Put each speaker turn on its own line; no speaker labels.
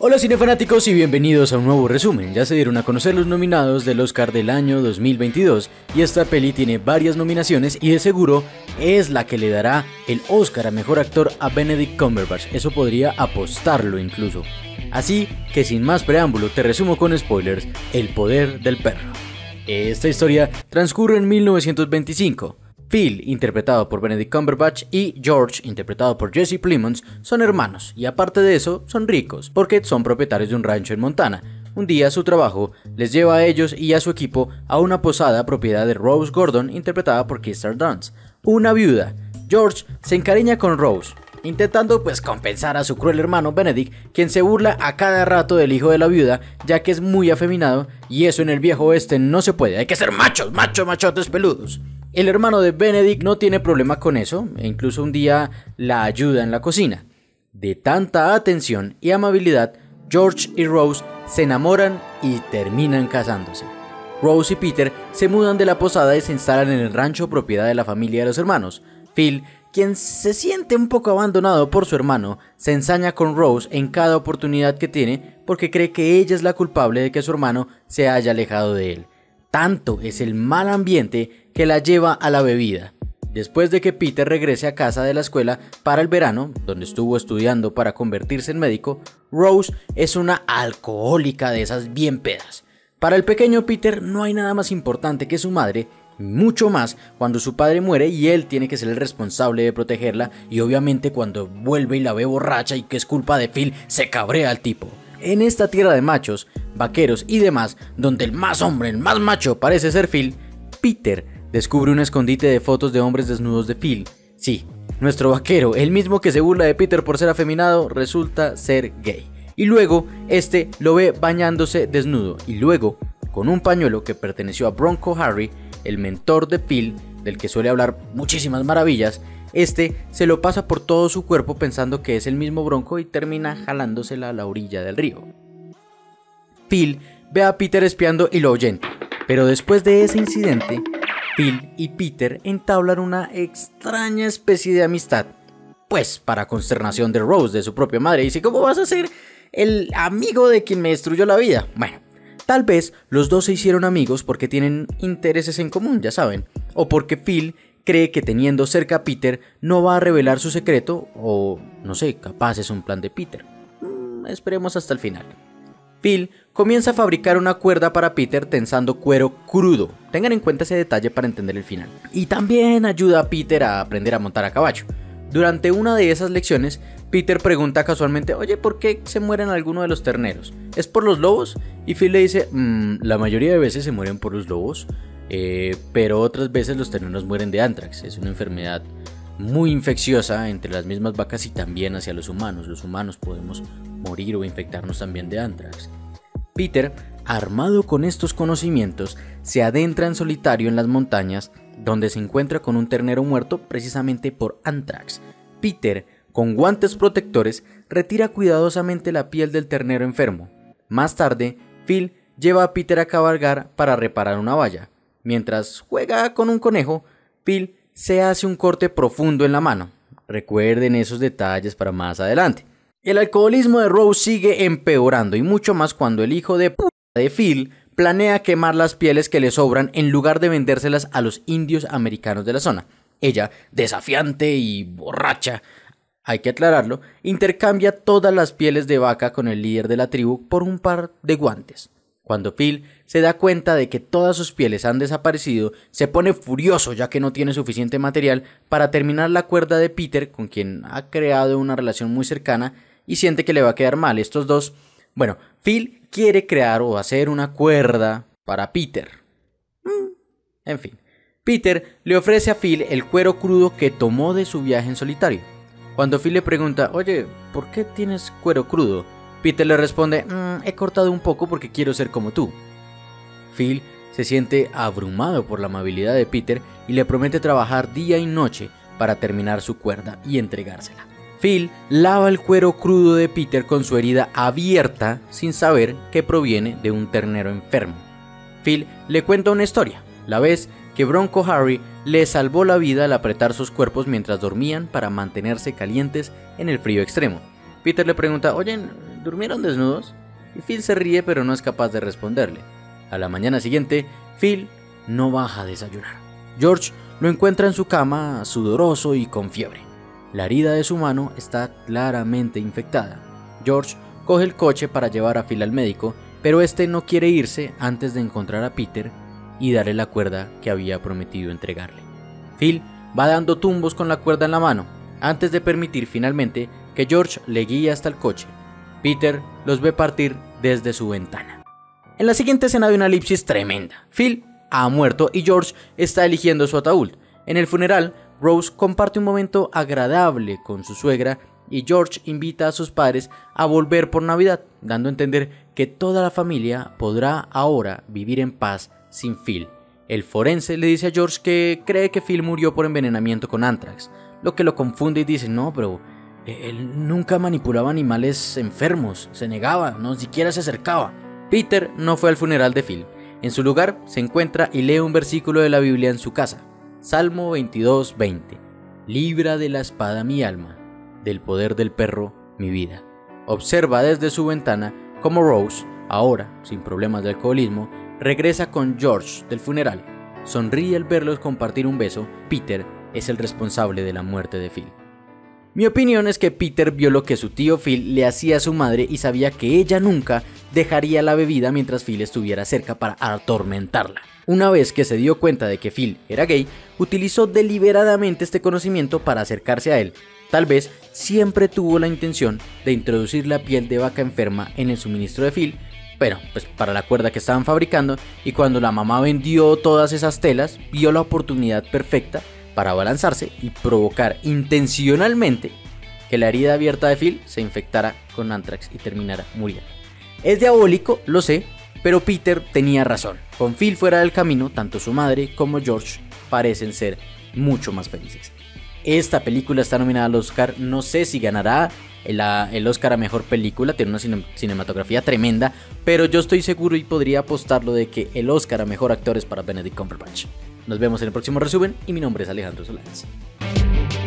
Hola cinefanáticos y bienvenidos a un nuevo resumen. Ya se dieron a conocer los nominados del Oscar del año 2022 y esta peli tiene varias nominaciones y de seguro es la que le dará el Oscar a Mejor Actor a Benedict Cumberbatch. Eso podría apostarlo incluso. Así que sin más preámbulo te resumo con spoilers El poder del perro. Esta historia transcurre en 1925. Phil, interpretado por Benedict Cumberbatch, y George, interpretado por Jesse Plemons, son hermanos y aparte de eso son ricos, porque son propietarios de un rancho en Montana. Un día su trabajo les lleva a ellos y a su equipo a una posada propiedad de Rose Gordon, interpretada por Kirsten Dunst, una viuda. George se encariña con Rose, intentando compensar a su cruel hermano Benedict, quien se burla a cada rato del hijo de la viuda, ya que es muy afeminado y eso en el viejo oeste no se puede, hay que ser machotes peludos. El hermano de Benedict no tiene problema con eso e incluso un día la ayuda en la cocina. De tanta atención y amabilidad, George y Rose se enamoran y terminan casándose. Rose y Peter se mudan de la posada y se instalan en el rancho propiedad de la familia de los hermanos. Phil, quien se siente un poco abandonado por su hermano, se ensaña con Rose en cada oportunidad que tiene porque cree que ella es la culpable de que su hermano se haya alejado de él. Tanto es el mal ambiente que la lleva a la bebida. Después de que Peter regrese a casa de la escuela para el verano, donde estuvo estudiando para convertirse en médico, Rose es una alcohólica de esas bien pedas. Para el pequeño Peter no hay nada más importante que su madre, mucho más cuando su padre muere y él tiene que ser el responsable de protegerla, y obviamente cuando vuelve y la ve borracha y que es culpa de Phil, se cabrea al tipo. En esta tierra de machos, vaqueros y demás, donde el más hombre, el más macho parece ser Phil, Peter descubre un escondite de fotos de hombres desnudos de Phil. Sí, nuestro vaquero, el mismo que se burla de Peter por ser afeminado, resulta ser gay. Y luego, este lo ve bañándose desnudo y luego, con un pañuelo que perteneció a Bronco Harry, el mentor de Phil, del que suele hablar muchísimas maravillas, este se lo pasa por todo su cuerpo pensando que es el mismo Bronco y termina jalándosela a la orilla del río. Phil ve a Peter espiando y lo ahuyenta, pero después de ese incidente, Phil y Peter entablan una extraña especie de amistad, pues para consternación de Rose, de su propia madre, dice: ¿cómo vas a ser el amigo de quien me destruyó la vida? Bueno, tal vez los dos se hicieron amigos porque tienen intereses en común, ya saben, o porque Phil cree que teniendo cerca a Peter no va a revelar su secreto, o no sé, capaz es un plan de Peter. Esperemos hasta el final. Phil comienza a fabricar una cuerda para Peter tensando cuero crudo. Tengan en cuenta ese detalle para entender el final. Y también ayuda a Peter a aprender a montar a caballo. Durante una de esas lecciones, Peter pregunta casualmente: oye, ¿por qué se mueren algunos de los terneros? ¿Es por los lobos? Y Phil le dice: la mayoría de veces se mueren por los lobos, pero otras veces los terneros mueren de anthrax. Es una enfermedad muy infecciosa entre las mismas vacas y también hacia los humanos. Los humanos podemos morir o infectarnos también de anthrax. Peter, armado con estos conocimientos, se adentra en solitario en las montañas, donde se encuentra con un ternero muerto precisamente por anthrax. Peter, con guantes protectores, retira cuidadosamente la piel del ternero enfermo. Más tarde, Phil lleva a Peter a cabalgar para reparar una valla. Mientras juega con un conejo, Phil se hace un corte profundo en la mano. Recuerden esos detalles para más adelante. El alcoholismo de Rose sigue empeorando y mucho más cuando el hijo de p*** de Phil planea quemar las pieles que le sobran en lugar de vendérselas a los indios americanos de la zona. Ella, desafiante y borracha, hay que aclararlo, intercambia todas las pieles de vaca con el líder de la tribu por un par de guantes. Cuando Phil se da cuenta de que todas sus pieles han desaparecido, se pone furioso ya que no tiene suficiente material para terminar la cuerda de Peter, con quien ha creado una relación muy cercana, y siente que le va a quedar mal estos dos. Bueno, Phil quiere crear o hacer una cuerda para Peter. En fin, Peter le ofrece a Phil el cuero crudo que tomó de su viaje en solitario. Cuando Phil le pregunta: oye, ¿por qué tienes cuero crudo?, Peter le responde: he cortado un poco porque quiero ser como tú. Phil se siente abrumado por la amabilidad de Peter y le promete trabajar día y noche para terminar su cuerda y entregársela. Phil lava el cuero crudo de Peter con su herida abierta sin saber que proviene de un ternero enfermo. Phil le cuenta una historia, la vez que Bronco Harry le salvó la vida al apretar sus cuerpos mientras dormían para mantenerse calientes en el frío extremo. Peter le pregunta, oye, ¿durmieron desnudos? Y Phil se ríe pero no es capaz de responderle. A la mañana siguiente, Phil no baja a desayunar. George lo encuentra en su cama, sudoroso y con fiebre. La herida de su mano está claramente infectada. George coge el coche para llevar a Phil al médico, pero este no quiere irse antes de encontrar a Peter y darle la cuerda que había prometido entregarle. Phil va dando tumbos con la cuerda en la mano, antes de permitir finalmente que George le guíe hasta el coche. Peter los ve partir desde su ventana. En la siguiente escena hay una elipsis tremenda. Phil ha muerto y George está eligiendo su ataúd. En el funeral, Rose comparte un momento agradable con su suegra y George invita a sus padres a volver por Navidad, dando a entender que toda la familia podrá ahora vivir en paz sin Phil. El forense le dice a George que cree que Phil murió por envenenamiento con Anthrax, lo que lo confunde y dice, no, pero él nunca manipulaba animales enfermos, se negaba, no siquiera se acercaba. Peter no fue al funeral de Phil. En su lugar se encuentra y lee un versículo de la Biblia en su casa. Salmo 22:20. Libra de la espada mi alma, del poder del perro mi vida. Observa desde su ventana cómo Rose, ahora sin problemas de alcoholismo, regresa con George del funeral. Sonríe al verlos compartir un beso. Peter es el responsable de la muerte de Phil. Mi opinión es que Peter vio lo que su tío Phil le hacía a su madre y sabía que ella nunca dejaría la bebida mientras Phil estuviera cerca para atormentarla. Una vez que se dio cuenta de que Phil era gay, utilizó deliberadamente este conocimiento para acercarse a él. Tal vez siempre tuvo la intención de introducir la piel de vaca enferma en el suministro de Phil, pero pues para la cuerda que estaban fabricando, y cuando la mamá vendió todas esas telas, vio la oportunidad perfecta para abalanzarse y provocar intencionalmente que la herida abierta de Phil se infectara con Anthrax y terminara muriendo. Es diabólico, lo sé, pero Peter tenía razón. Con Phil fuera del camino, tanto su madre como George parecen ser mucho más felices. Esta película está nominada al Oscar, no sé si ganará el Oscar a Mejor Película, tiene una cinematografía tremenda, pero yo estoy seguro y podría apostarlo de que el Oscar a Mejor Actor es para Benedict Cumberbatch. Nos vemos en el próximo resumen y mi nombre es Alejandro Solans.